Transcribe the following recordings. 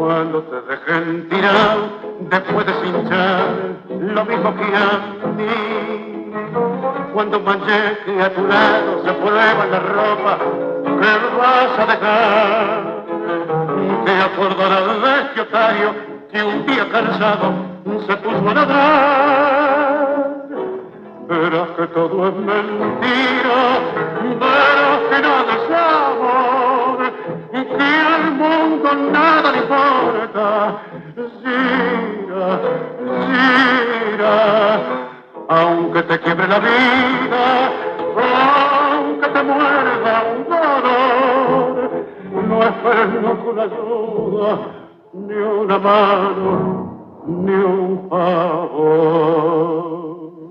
Cuando te dejen tirado, después de cinchar, lo mismo que a mí. Cuando mancheque a tu lado se prueba la ropa que vas a dejar. Te acordarás de este otario que un día cansado se puso a ladrar. Verás que todo es mentira, verás que nada es amor, que al mundo nada le importa. Gira, gira, aunque te quiebre la vida, aunque te muerda un dolor, no esperes nunca una ayuda, ni una mano, ni un favor.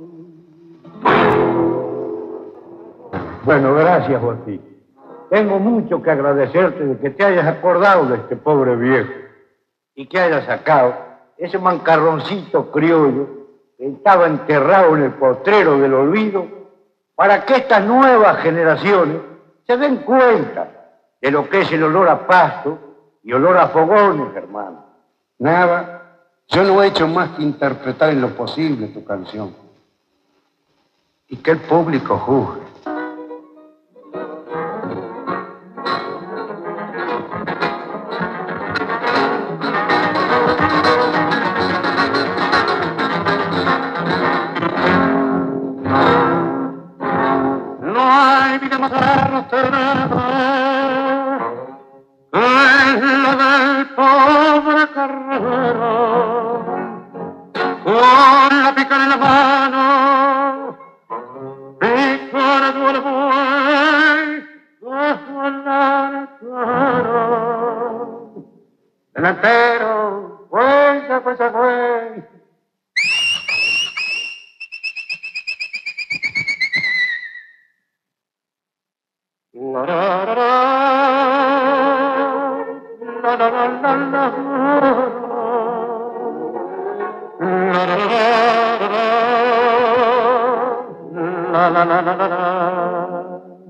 Bueno, gracias, Joaquín. Tengo mucho que agradecerte de que te hayas acordado de este pobre viejo y que hayas sacado ese mancarroncito criollo que estaba enterrado en el potrero del olvido para que estas nuevas generaciones se den cuenta de lo que es el olor a pasto y olor a fogones, hermano. Nada, yo no he hecho más que interpretar en lo posible tu canción. Y que el público juzgue. Delantero, fuerza, fuerza, fuerza. La la la la la la la la la la la la la.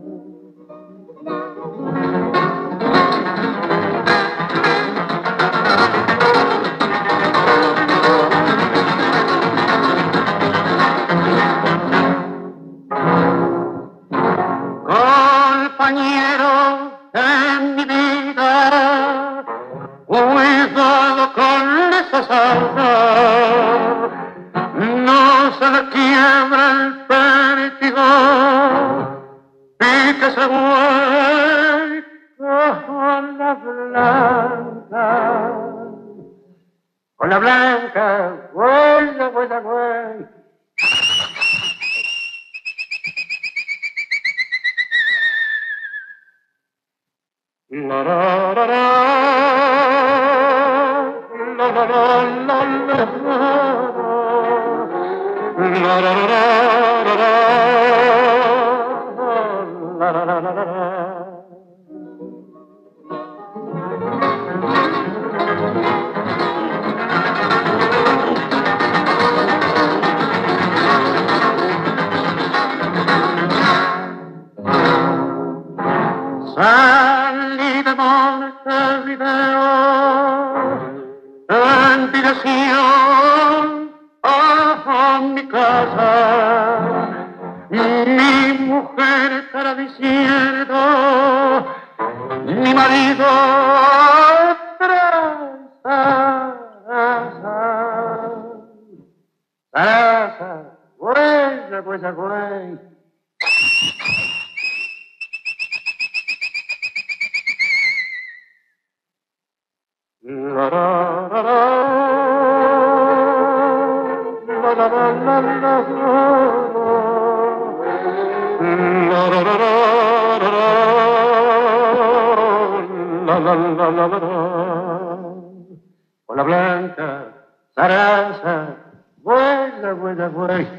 Compañero de mi vida, cuidado con esa salsa, no se le quiebra el pértigo y que se vuelca con la blanca. Con la blanca, vuelta, vuelta, vuelta. La la la la la la la la la la la. Salí de Montevideo en dirección a mi casa. Mi mujer estará diciendo, mi marido Sarasa, güey, güey. La la la la la la la la con la blanca zaraza, vuela, vuela, vuela.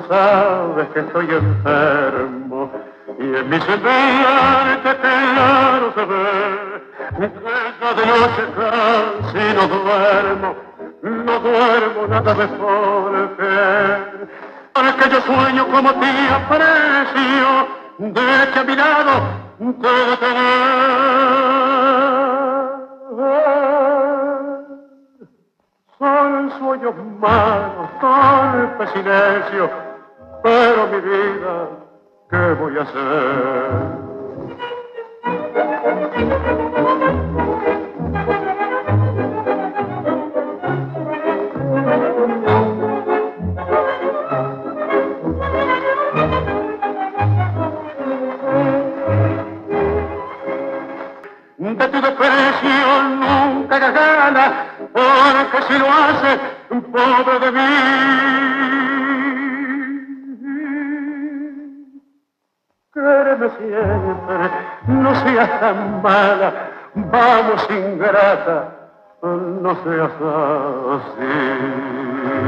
sabes que estoy enfermo y en mi semblante claro se ve que yo de noche casi no duermo nada mejor que yo sueño como te aprecio, de que a mi lado te son sueños malos, torpe silencio, pero mi vida, ¿qué voy a hacer? De tu desprecio nunca hagas gana, porque si lo haces, pobre de mí. Quéreme siempre, no seas tan mala, vamos ingrata, no seas así.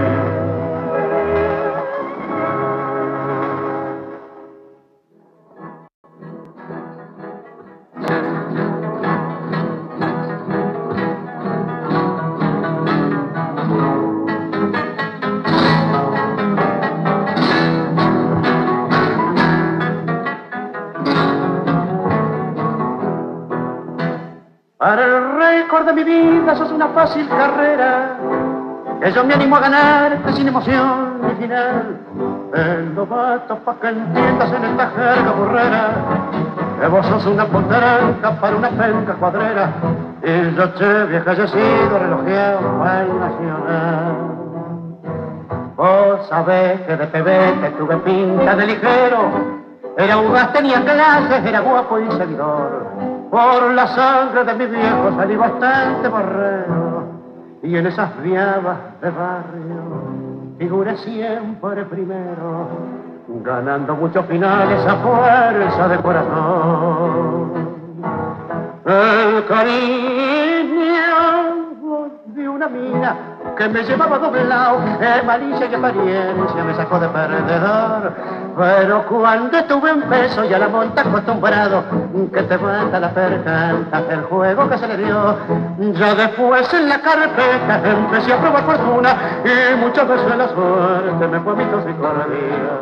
Para el récord de mi vida sos una fácil carrera, que yo me animo a ganarte sin emoción ni final. El novato pa' que entiendas en esta jerga burrera, que vos sos una potranca para una penca cuadrera, y yo che vieja yo he sido relojeado para el nacional. Vos sabés que de pebete tuve pinta de ligero, era audaz, tenía clases, era guapo y seguidor. Por la sangre de mi viejo salí bastante borrero, y en esas viabas de barrio figuré siempre primero, ganando muchos finales a fuerza de corazón. El cariño de una mina que me llevaba doblado, malicia y apariencia me sacó de perdedor. Pero cuando estuve en peso y a la monta acostumbrado, que te mata la percanta, el juego que se le dio, ya después en la carpeta empecé a probar fortuna y muchas veces la suerte me fue mi toxicordia.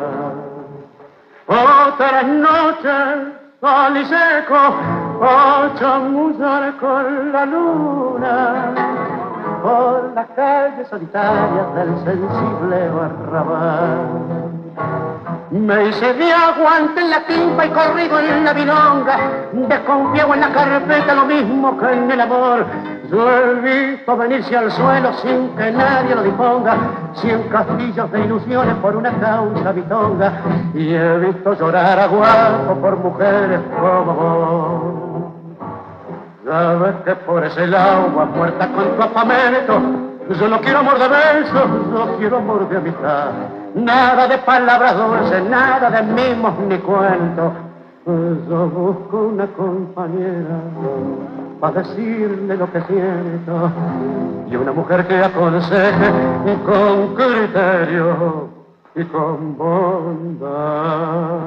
Otras noches, sol y seco, a chamullar con la luna por las calles solitarias del sensible arrabal. Me hice de aguante en la timba y corrido en la milonga, desconfiado en la carpeta lo mismo que en el amor. Yo he visto venirse al suelo sin que nadie lo disponga, 100 castillos de ilusiones por una causa bitonga, y he visto llorar a guapo por mujeres como vos. Sabes que por ese agua muerta con tu afamento, yo no quiero amor de besos, yo quiero amor de amistad. Nada de palabras dulces, nada de mimos ni cuentos. Yo busco una compañera para decirle lo que siento, y una mujer que aconseje con criterio y con bondad.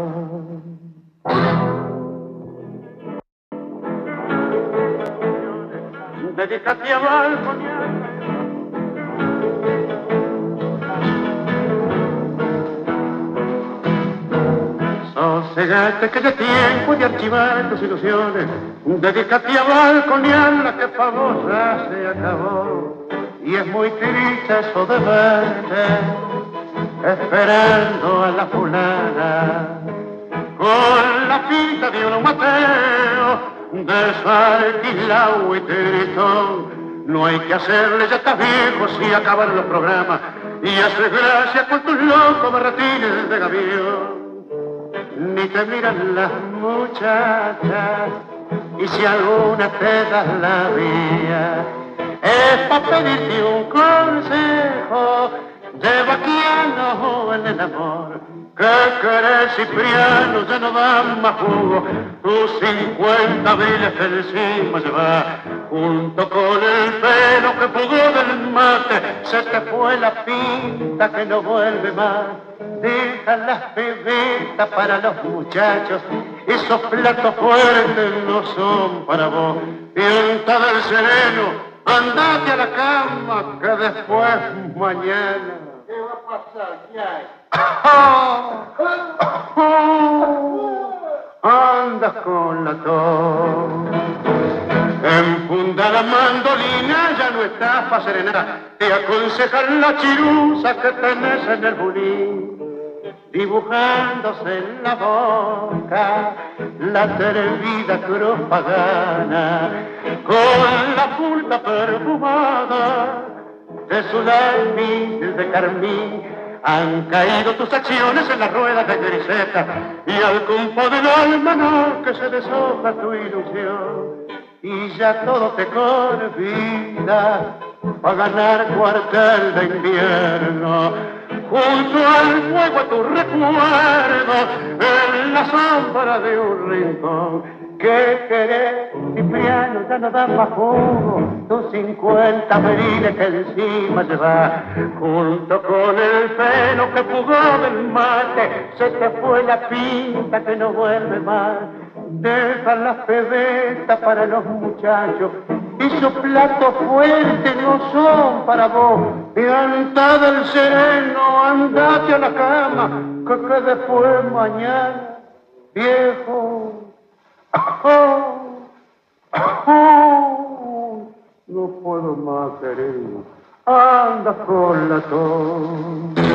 Dedícate a balconear. Sosegate que de tiempo de archivar tus ilusiones, dedícate a balconear la que famosa se acabó. Y es muy triste eso de verte esperando a la fulana con la pinta de un Mateo desalquilado y tritón. No hay que hacerle, ya estás viejo, si acaban los programas y haces gracia con tus locos barratines de gavión. Ni te miran las muchachas, y si alguna te das la vía, es para pedirte un consejo de vaquiano en el amor. ¿Qué querés, Cipriano? Ya no dan más jugo. Tus 50 abriles encima lleva, junto con el pelo que pudó del mate, se te fue la pinta que no vuelve más. Deja las pebetas para los muchachos, esos platos fuertes no son para vos. Pianta del sereno, andate a la cama, que después mañana... ¿Qué va a pasar? ¿Qué hay? Andas con la tos. Enfunda la mandolina, ya no estás para serenar. Te aconsejan la chiruza que tenés en el bulín, dibujándose en la boca la atrevida cruz pagana, con la punta perfumada de su lápiz de carmín. Han caído tus acciones en las ruedas de griseta y al compás del almanaque se deshoja tu ilusión. Y ya todo te convida a ganar cuartel de invierno. Junto al fuego a tu recuerdo, en la sombra de un rincón. ¿Qué querés, Cipriano? Ya no dan más jugo, tus 50 veriles que encima llevas. Junto con el pelo que fugó del mate, se te fue la pinta que no vuelve más. Deja las pebetas para los muchachos, y sus platos fuertes no son para vos. Pianta del sereno, andate a la cama, que después mañana, viejo. No puedo más, querido. Anda con la tos.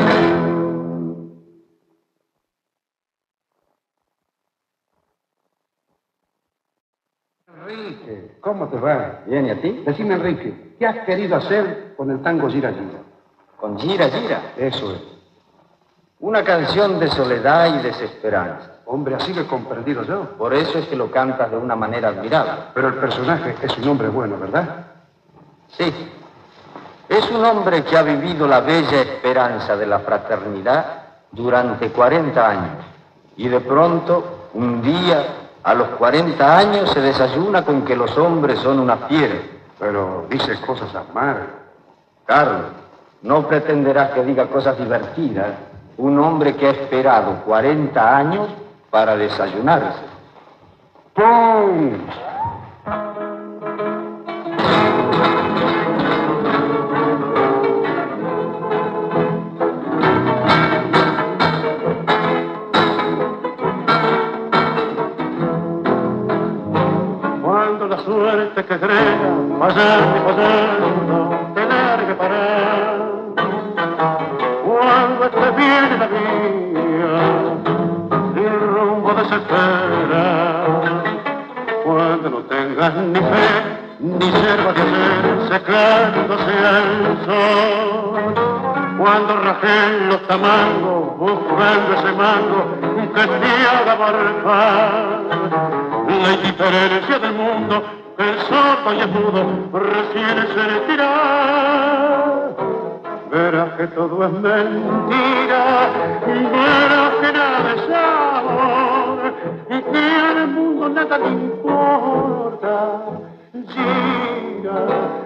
Enrique, ¿cómo te va? Bien, ¿y a ti? Decime, Enrique, ¿qué has querido hacer con el tango Gira Gira? Con Gira Gira. Eso es. Una canción de soledad y desesperanza. Hombre, así lo he comprendido yo. Por eso es que lo cantas de una manera admirable. Pero el personaje es un hombre bueno, ¿verdad? Sí. Es un hombre que ha vivido la bella esperanza de la fraternidad durante 40 años. Y de pronto, un día, a los 40 años, se desayuna con que los hombres son una fiera. Pero dice cosas amargas. Carlos, no pretenderás que diga cosas divertidas. Un hombre que ha esperado 40 años para desayunarse. ¡Pum! Cuando la suerte que grega, pasando y pasando, tener que parar. Cuando esté bien la vía, sin rumbo desespera. Cuando no tengas ni fe, ni yerba de hacer, secándose al sol. Cuando rajen los tamangos, buscando ese mango que te haga barfar. La indiferencia del mundo, que el sordo y el mudo recién se retira. Verás que todo es mentira, verás que nada es amor, y que al mundo nada le importa. Gira,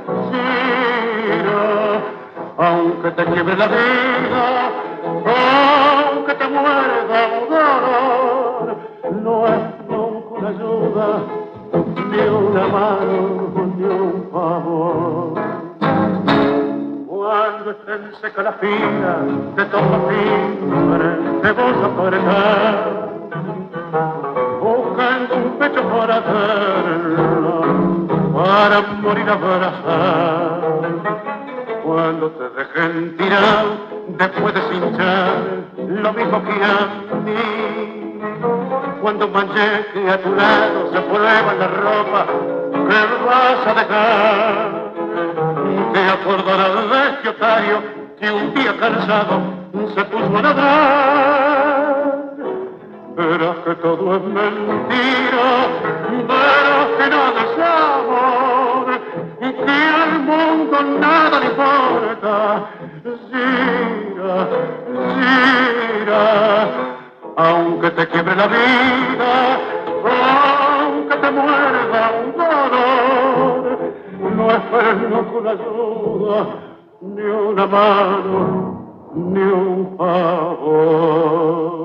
gira, aunque te quiebre la vida, aunque te muerda un dolor, no es nunca una ayuda, ni una mano, ni un favor. Cuando estén seca la fila de todo fin, te vas a apretar, buscando un pecho para hacerlo, para morir abrazar. Cuando te dejen tirar, después de cinchar, lo mismo que a mí. Cuando mancheque a tu lado se prueba la ropa que vas a dejar. Te acordarás de este otario que un día cansado se puso a ladrar. Verás que todo es mentira, verás que nada es amor, y que al mundo nada le importa. Gira, gira, aunque te quiebre la vida, aunque te muerda un dolor, no esperes nunca una ayuda, ni una mano, ni un favor.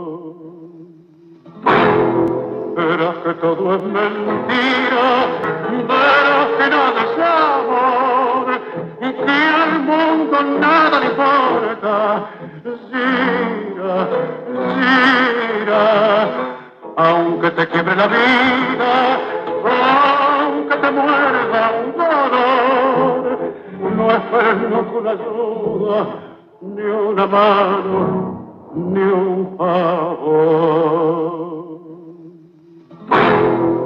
Verás que todo es mentira, verás que nada es amor, y que al mundo nada le importa. Gira, gira, aunque te quiebre la vida, aunque te muerda un dolor, no esperes nunca una ayuda, ni una mano, ni un favor.